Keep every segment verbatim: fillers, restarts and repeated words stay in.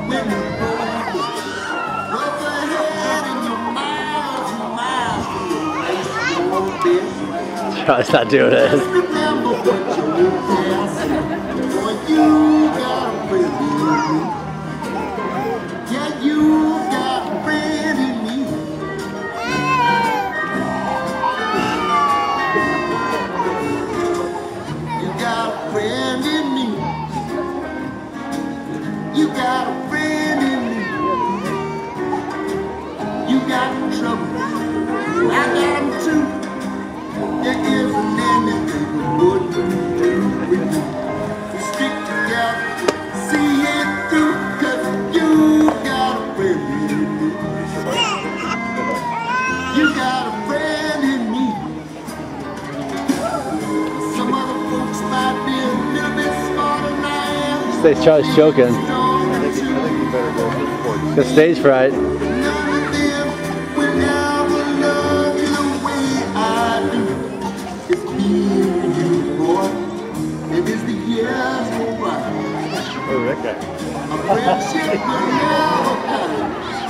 Charlie's not doing it. You got a friend in me. You got trouble. I got them too. There isn't anything we wouldn't do with you. We stick together, see it through, 'cause you got a friend in me. You got a friend in me. Some other folks might be a little bit smarter than I am. Say Charlie's choking. Got stage fright. None of them will ever love you the way I do. It's me and you, boy, and as the years go by, Oh, that guy. a friendship will never end.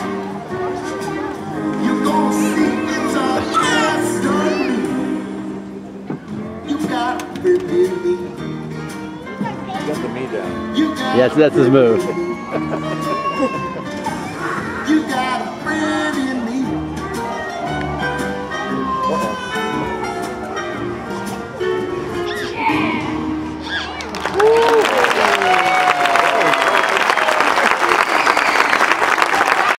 You're gonna see it's our destiny. You got a friend in me. Got the me down. You got Yes, that's his move. You got a friend in